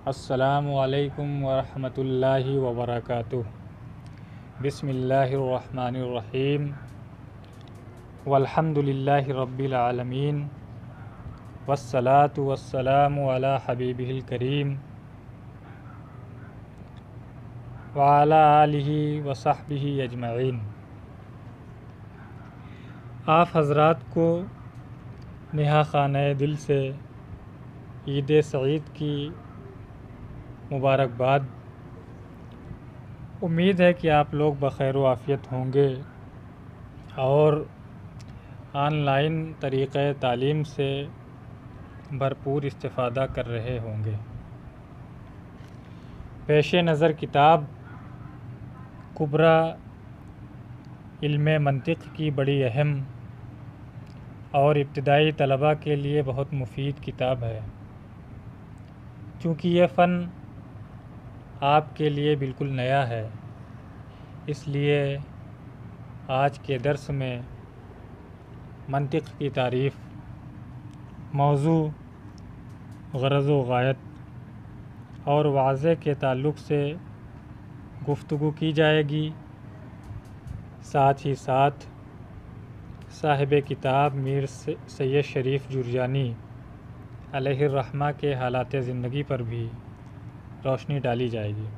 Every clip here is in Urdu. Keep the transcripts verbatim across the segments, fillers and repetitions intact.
السلام علیکم ورحمۃ اللہ وبرکاتہ۔ بسم اللہ الرحمن الرحیم، والحمد للہ رب العالمین، والصلاة والسلام علی حبیبہ الکریم وعلی آلہ وصحبہ اجمعین۔ آپ حضرات کو نہا خانہ دل سے عید سعید کی مبارکباد۔ امید ہے کہ آپ لوگ بخیر و عافیت ہوں گے اور آن لائن طریقۂ تعلیم سے بھرپور استفادہ کر رہے ہوں گے۔ پیش نظر کتاب کبریٰ علم منطق کی بڑی اہم اور ابتدائی طلباء کے لیے بہت مفید کتاب ہے۔ چونکہ یہ فن آپ کے لیے بالکل نیا ہے، اس لیے آج کے درس میں منطق کی تعریف، موضوع، غرض و غایت اور واضح کے تعلق سے گفتگو کی جائے گی۔ ساتھ ہی ساتھ صاحب کتاب میر سید شریف جرجانی علیہ الرحمہ کے حالات زندگی پر بھی روشنی ڈالی جائے گی۔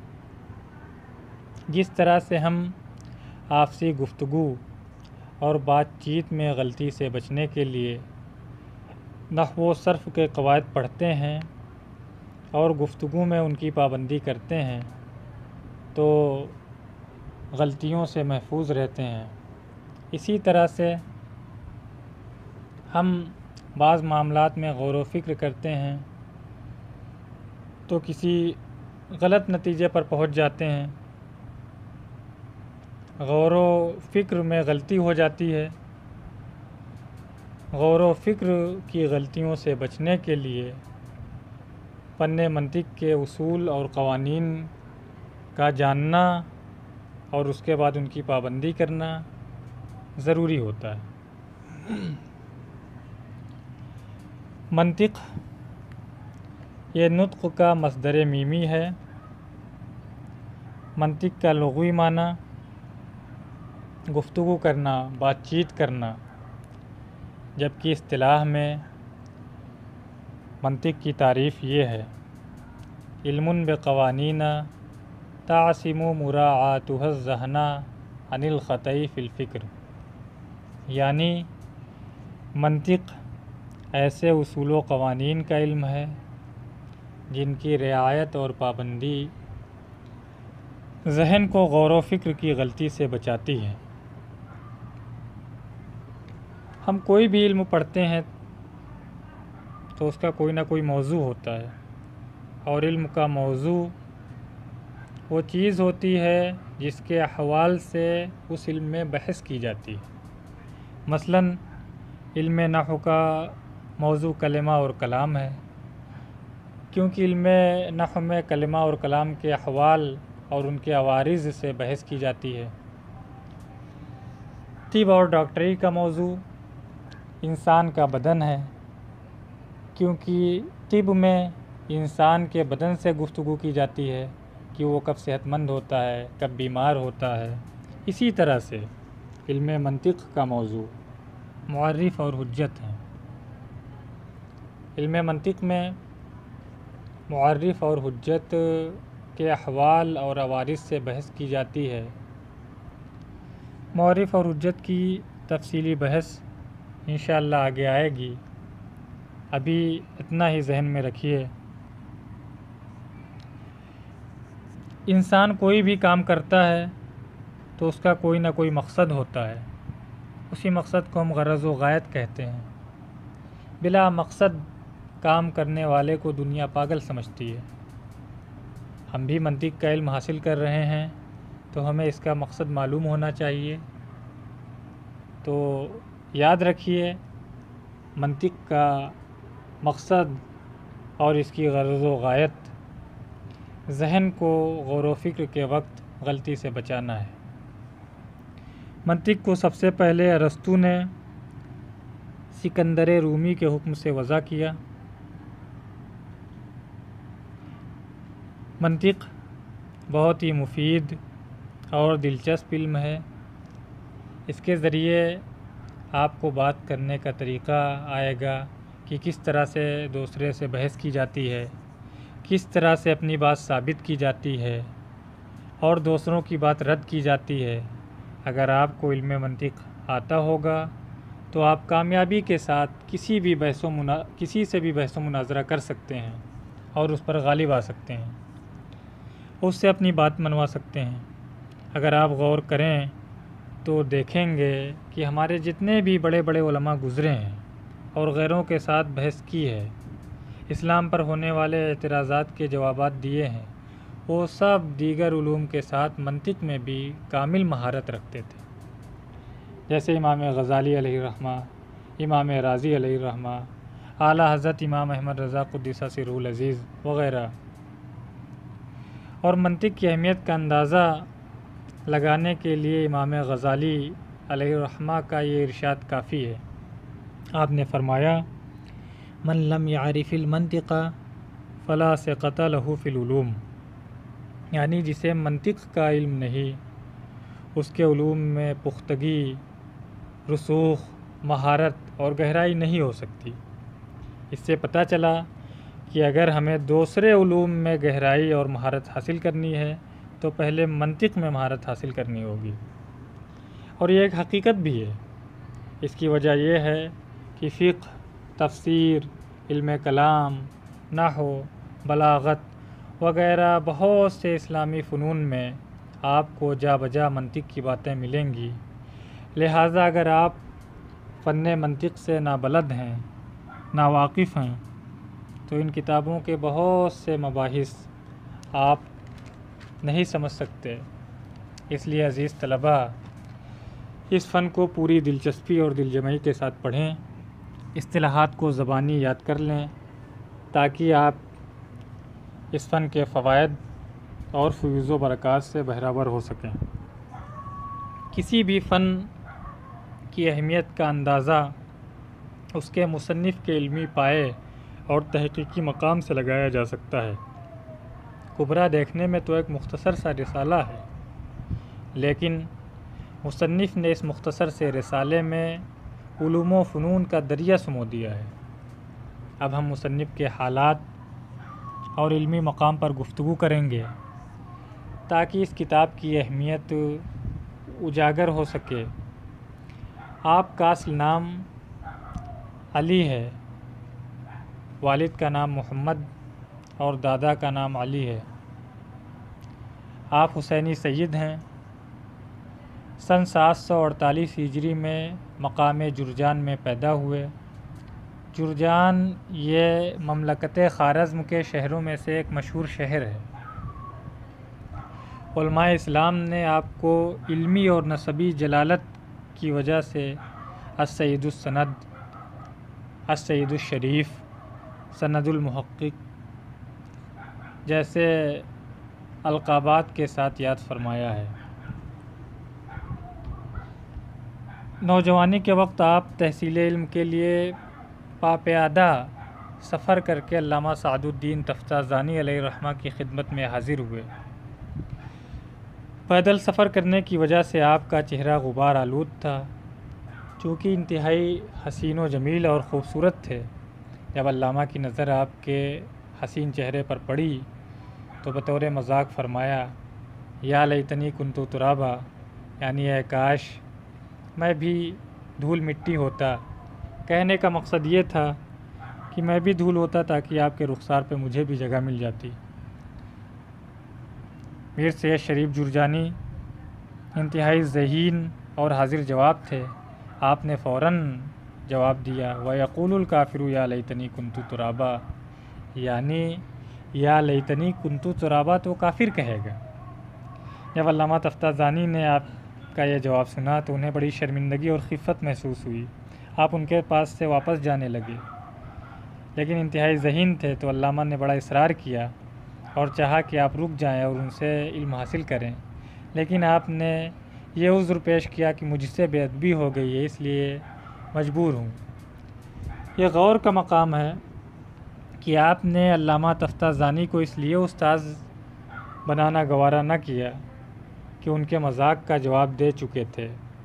جس طرح سے ہم آپسی گفتگو اور بات چیت میں غلطی سے بچنے کے لیے نحو و صرف کے قواعد پڑھتے ہیں اور گفتگو میں ان کی پابندی کرتے ہیں تو غلطیوں سے محفوظ رہتے ہیں، اسی طرح سے ہم بعض معاملات میں غور و فکر کرتے ہیں تو کسی غلط نتیجے پر پہنچ جاتے ہیں۔ غور و فکر میں غلطی ہو جاتی ہے۔ غور و فکر کی غلطیوں سے بچنے کے لیے فن منطق کے اصول اور قوانین کا جاننا اور اس کے بعد ان کی پابندی کرنا ضروری ہوتا ہے۔ منطق یہ نطق کا مصدر میمی ہے۔ منطق کا لغوی معنی گفتگو کرنا، بات چیت کرنا، جبکہ اصطلاح میں منطق کی تعریف یہ ہے: علم بقوانین تعصم مراعاتها الذہن عن الخطأ فی الفکر، یعنی منطق ایسے اصول و قوانین کا علم ہے جن کی رعایت اور پابندی ذہن کو غور و فکر کی غلطی سے بچاتی ہے۔ ہم کوئی بھی علم پڑھتے ہیں تو اس کا کوئی نہ کوئی موضوع ہوتا ہے، اور علم کا موضوع وہ چیز ہوتی ہے جس کے احوال سے اس علم میں بحث کی جاتی ہے۔ مثلاً علم نحو کا موضوع کلمہ اور کلام ہے، کیونکہ علم نحو میں کلمہ اور کلام کے احوال اور ان کے عوارض سے بحث کی جاتی ہے۔ طب اور ڈاکٹری کا موضوع انسان کا بدن ہے، کیونکہ طب میں انسان کے بدن سے گفتگو کی جاتی ہے کہ وہ کب صحت مند ہوتا ہے، کب بیمار ہوتا ہے۔ اسی طرح سے علم منطق کا موضوع معرف اور حجت ہے۔ علم منطق میں معرف اور حجت کے احوال اور عوارض سے بحث کی جاتی ہے۔ معرف اور حجت کی تفصیلی بحث انشاءاللہ آگے آئے گی، ابھی اتنا ہی ذہن میں رکھیے۔ انسان کوئی بھی کام کرتا ہے تو اس کا کوئی نہ کوئی مقصد ہوتا ہے، اسی مقصد کو ہم غرض و غایت کہتے ہیں۔ بلا مقصد کام کرنے والے کو دنیا پاگل سمجھتی ہے۔ ہم بھی منطق کا علم حاصل کر رہے ہیں تو ہمیں اس کا مقصد معلوم ہونا چاہیے۔ تو یاد رکھیے، منطق کا مقصد اور اس کی غرض و غایت ذہن کو غور و فکر کے وقت غلطی سے بچانا ہے۔ منطق کو سب سے پہلے ارسطو نے سکندر رومی کے حکم سے وضع کیا۔ منطق بہت ہی مفید اور دلچسپ علم ہے۔ اس کے ذریعے آپ کو بات کرنے کا طریقہ آئے گا کہ کس طرح سے دوسرے سے بحث کی جاتی ہے، کس طرح سے اپنی بات ثابت کی جاتی ہے اور دوسروں کی بات رد کی جاتی ہے۔ اگر آپ کو علم منطق آتا ہوگا تو آپ کامیابی کے ساتھ کسی بھی بحث و منا کسی سے بھی بحث و مناظرہ کر سکتے ہیں اور اس پر غالب آ سکتے ہیں، اس سے اپنی بات منوا سکتے ہیں۔ اگر آپ غور کریں تو دیکھیں گے کہ ہمارے جتنے بھی بڑے بڑے علماء گزرے ہیں اور غیروں کے ساتھ بحث کی ہے، اسلام پر ہونے والے اعتراضات کے جوابات دیے ہیں، وہ سب دیگر علوم کے ساتھ منطق میں بھی کامل مہارت رکھتے تھے، جیسے امام غزالی علیہ الرحمہ، امام رازی علیہ الرحمہ، اعلیٰ حضرت امام احمد رضا قدس سرہ العزیز وغیرہ۔ اور منطق کی اہمیت کا اندازہ لگانے کے لیے امام غزالی علیہ الرحمہ کا یہ ارشاد کافی ہے۔ آپ نے فرمایا: من لم يعرف المنطق فلا ثقة له في العلوم، یعنی جسے منطق کا علم نہیں، اس کے علوم میں پختگی، رسوخ، مہارت اور گہرائی نہیں ہو سکتی۔ اس سے پتہ چلا کہ اگر ہمیں دوسرے علوم میں گہرائی اور مہارت حاصل کرنی ہے تو پہلے منطق میں مہارت حاصل کرنی ہوگی۔ اور یہ ایک حقیقت بھی ہے۔ اس کی وجہ یہ ہے کہ فقہ، تفسیر، علم کلام، نحو، بلاغت وغیرہ بہت سے اسلامی فنون میں آپ کو جا بجا منطق کی باتیں ملیں گی۔ لہٰذا اگر آپ فن منطق سے نابلد ہیں، ناواقف ہیں، تو ان کتابوں کے بہت سے مباحث آپ نہیں سمجھ سکتے۔ اس لیے عزیز طلبہ، اس فن کو پوری دلچسپی اور دلجمعی کے ساتھ پڑھیں، اصطلاحات کو زبانی یاد کر لیں تاکہ آپ اس فن کے فوائد اور فیوز و برکات سے بہرہ ہو سکیں۔ کسی بھی فن کی اہمیت کا اندازہ اس کے مصنف کے علمی پائے اور تحقیقی مقام سے لگایا جا سکتا ہے۔ کبریٰ دیکھنے میں تو ایک مختصر سا رسالہ ہے، لیکن مصنف نے اس مختصر سے رسالے میں علوم و فنون کا دریا سمو دیا ہے۔ اب ہم مصنف کے حالات اور علمی مقام پر گفتگو کریں گے تاکہ اس کتاب کی اہمیت اجاگر ہو سکے۔ آپ کا اصل نام علی ہے، والد کا نام محمد اور دادا کا نام علی ہے۔ آپ حسینی سید ہیں۔ سن سات سو اڑتالیس ہجری میں مقام جرجان میں پیدا ہوئے۔ جرجان یہ مملکت خوارزم کے شہروں میں سے ایک مشہور شہر ہے۔ علماء اسلام نے آپ کو علمی اور نسبی جلالت کی وجہ سے السید السند، السید الشریف، سند المحقق جیسے القابات کے ساتھ یاد فرمایا ہے۔ نوجوانی کے وقت آپ تحصیل علم کے لیے پاپیادہ سفر کر کے علامہ سعد الدین تفتازانی علیہ الرحمہ کی خدمت میں حاضر ہوئے۔ پیدل سفر کرنے کی وجہ سے آپ کا چہرہ غبار آلود تھا، چونکہ انتہائی حسین و جمیل اور خوبصورت تھے۔ جب علامہ کی نظر آپ کے حسین چہرے پر پڑی تو بطور مذاق فرمایا: یا لیتنی کنت ترابا، یعنی اے کاش میں بھی دھول مٹی ہوتا۔ کہنے کا مقصد یہ تھا کہ میں بھی دھول ہوتا تاکہ آپ کے رخسار پہ مجھے بھی جگہ مل جاتی۔ میر سید شریف جرجانی انتہائی ذہین اور حاضر جواب تھے۔ آپ نے فوراً جواب دیا: وَيَقُولُ الْكَافِرُ يَا لَيْتَنِي كُنْتُ تُرَابًا، یعنی یا لیتنی کنتو ترابا تو کافر کہے گا۔ جب علامہ تفتازانی نے آپ کا یہ جواب سنا تو انہیں بڑی شرمندگی اور خفت محسوس ہوئی۔ آپ ان کے پاس سے واپس جانے لگے، لیکن انتہائی ذہین تھے تو علامہ نے بڑا اصرار کیا اور چاہا کہ آپ رک جائیں اور ان سے علم حاصل کریں، لیکن آپ نے یہ عذر پیش کیا کہ مجھ سے بے ادبی ہو گئی ہے، اس لیے مجبور ہوں۔ یہ غور کا مقام ہے کہ آپ نے علامہ تفتازانی کو اس لیے استاذ بنانا گوارا نہ کیا کہ ان کے مذاق کا جواب دے چکے تھے۔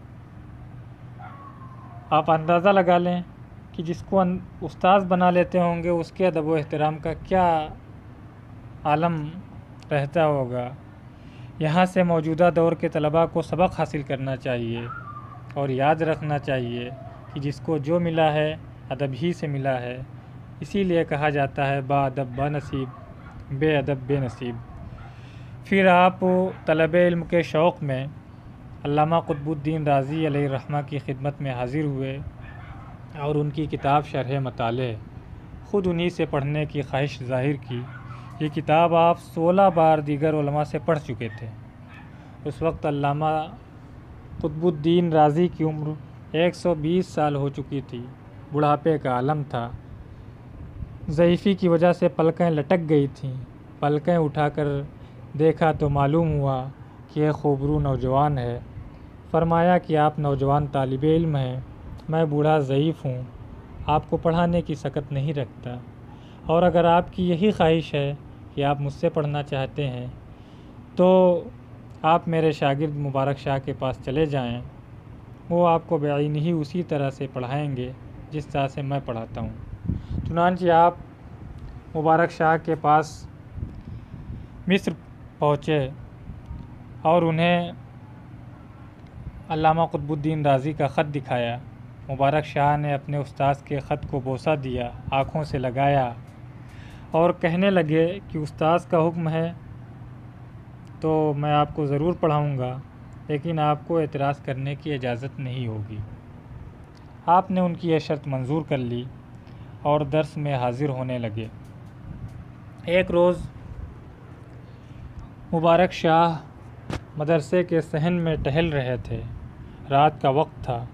آپ اندازہ لگا لیں کہ جس کو استاذ بنا لیتے ہوں گے اس کے ادب و احترام کا کیا عالم رہتا ہوگا۔ یہاں سے موجودہ دور کے طلباء کو سبق حاصل کرنا چاہیے اور یاد رکھنا چاہیے کہ جس کو جو ملا ہے ادب ہی سے ملا ہے۔ اسی لیے کہا جاتا ہے با ادب با نصیب، بے ادب بے نصیب۔ پھر آپ طلب علم کے شوق میں علامہ قطب الدین رازی علیہ الرحمہ کی خدمت میں حاضر ہوئے اور ان کی کتاب شرح مطالع خود انہی سے پڑھنے کی خواہش ظاہر کی۔ یہ کتاب آپ سولہ بار دیگر علماء سے پڑھ چکے تھے۔ اس وقت علامہ قطب الدین رازی کی عمر ایک سو بیس سال ہو چکی تھی، بڑھاپے کا عالم تھا۔ ضعیفی کی وجہ سے پلکیں لٹک گئی تھیں۔ پلکیں اٹھا کر دیکھا تو معلوم ہوا کہ یہ خوبرو نوجوان ہے۔ فرمایا کہ آپ نوجوان طالب علم ہیں، میں بوڑھا ضعیف ہوں، آپ کو پڑھانے کی سکت نہیں رکھتا، اور اگر آپ کی یہی خواہش ہے کہ آپ مجھ سے پڑھنا چاہتے ہیں تو آپ میرے شاگرد مبارک شاہ کے پاس چلے جائیں، وہ آپ کو بعین ہی اسی طرح سے پڑھائیں گے جس طرح سے میں پڑھاتا ہوں۔ چنانچہ آپ مبارک شاہ کے پاس مصر پہنچے اور انہیں علامہ قطب الدین رازی کا خط دکھایا۔ مبارک شاہ نے اپنے استاذ کے خط کو بوسہ دیا، آنکھوں سے لگایا اور کہنے لگے کہ استاذ کا حکم ہے تو میں آپ کو ضرور پڑھاؤں گا، لیکن آپ کو اعتراض کرنے کی اجازت نہیں ہوگی۔ آپ نے ان کی یہ شرط منظور کر لی اور درس میں حاضر ہونے لگے۔ ایک روز مبارک شاہ مدرسے کے صحن میں ٹہل رہے تھے، رات کا وقت تھا۔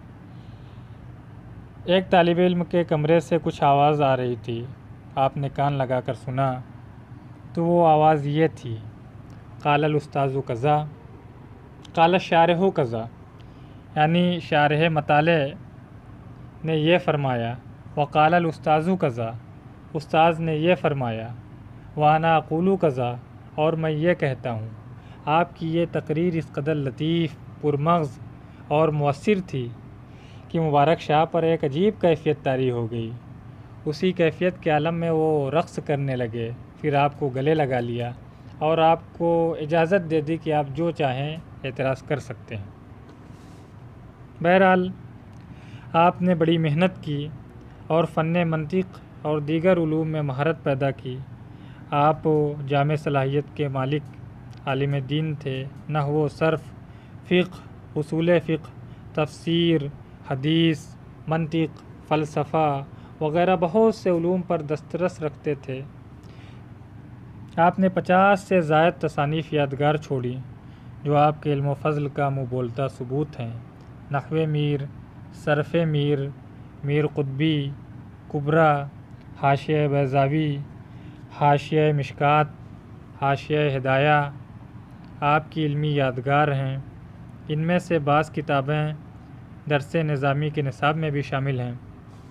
ایک طالب علم کے کمرے سے کچھ آواز آ رہی تھی۔ آپ نے کان لگا کر سنا تو وہ آواز یہ تھی، قال الاستاذ کذا قال الشارح کذا، یعنی شارح مطالع نے یہ فرمایا، وقال الاستاذ کذا، استاذ نے یہ فرمایا، وانا اقول کذا، اور میں یہ کہتا ہوں۔ آپ کی یہ تقریر اس قدر لطیف، پرمغز اور مؤثر تھی کہ مبارک شاہ پر ایک عجیب کیفیت طاری ہو گئی۔ اسی کیفیت کے عالم میں وہ رقص کرنے لگے، پھر آپ کو گلے لگا لیا اور آپ کو اجازت دے دی کہ آپ جو چاہیں اعتراض کر سکتے ہیں۔ بہرحال آپ نے بڑی محنت کی اور فن منطق اور دیگر علوم میں مہارت پیدا کی۔ آپ جامع صلاحیت کے مالک عالم دین تھے۔ نحو و صرف، فقہ، اصول فقہ، تفسیر، حدیث، منطق، فلسفہ وغیرہ بہت سے علوم پر دسترس رکھتے تھے۔ آپ نے پچاس سے زائد تصانیف یادگار چھوڑی جو آپ کے علم و فضل کا منہ بولتا ثبوت ہیں۔ نحو میر، صرف میر، میر قطبی، کبریٰ، حاشیہ بیضاوی، حاشیہ مشکات، حاشیہ ہدایہ آپ کی علمی یادگار ہیں۔ ان میں سے بعض کتابیں درس نظامی کے نصاب میں بھی شامل ہیں۔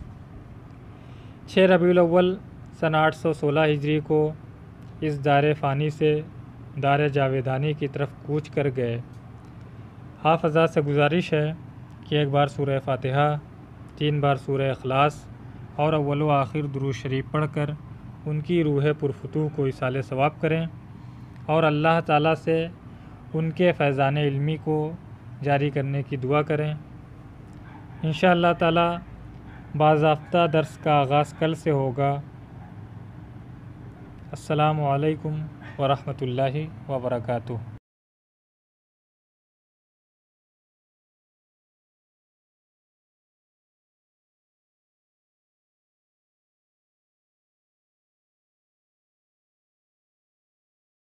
چھ ربیع الاول سن آٹھ سو سولہ ہجری کو اس دار فانی سے دار جاویدانی کی طرف کوچ کر گئے۔ حافظات سے گزارش ہے کہ ایک بار سورہ فاتحہ، تین بار سورہ اخلاص اور اول و آخر درود شریف پڑھ کر ان کی روح پرفتوح کو ایصال ثواب کریں اور اللہ تعالیٰ سے ان کے فیضان علمی کو جاری کرنے کی دعا کریں۔ انشاءاللہ تعالیٰ باضابطہ درس کا آغاز کل سے ہوگا۔ السلام علیکم ورحمۃ اللہ وبرکاتہ۔